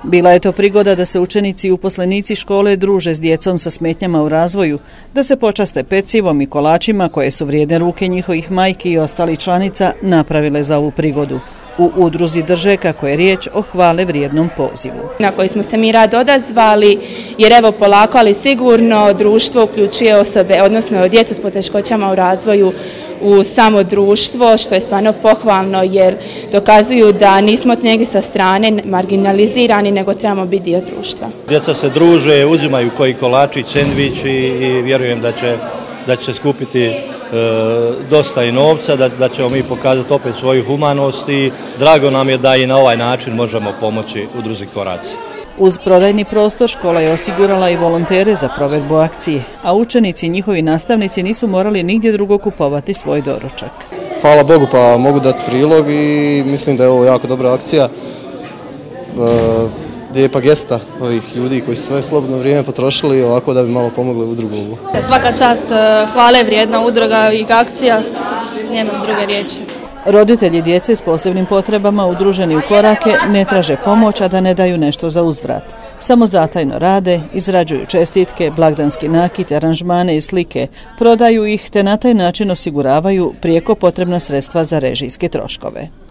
Bila je to prigoda da se učenici i uposlenici škole druže s djecom sa smetnjama u razvoju, da se počaste pecivom i kolačima koje su vrijedne ruke njihovih majki i ostalih članica napravile za ovu prigodu. U udruzi drže kako je riječ o hvale vrijednom pozivu. Na koji smo se mi rado odazvali, jer evo polako, ali sigurno društvo uključuje osobe, odnosno djecu s poteškoćama u razvoju u samo društvo, što je stvarno pohvalno jer dokazuju da nismo negdje sa strane marginalizirani, nego trebamo biti dio društva. Djeca se druže, uzimaju koji kolači, sendviči i vjerujem da će skupiti dosta i novca, da ćemo mi pokazati opet svoju humanost i drago nam je da i na ovaj način možemo pomoći udruzi Koraci. Uz prodajni prostor škola je osigurala i volontere za provedbu akcije, a učenici i njihovi nastavnici nisu morali nigdje drugo kupovati svoj doručak. Hvala Bogu, pa mogu dati prilog i mislim da je ovo jako dobra akcija. Lijepa gesta ovih ljudi koji su svoje slobodno vrijeme potrošili ovako da bi malo pomogli udrugu. Svaka čast, hvale vrijedna udruga i akcija, nemam druge riječi. Roditelji djece s posebnim potrebama udruženi u Korake ne traže pomoć, a da ne daju nešto za uzvrat. Samo zatajno rade, izrađuju čestitke, blagdanski nakit, aranžmane i slike, prodaju ih te na taj način osiguravaju prijeko potrebna sredstva za režijske troškove.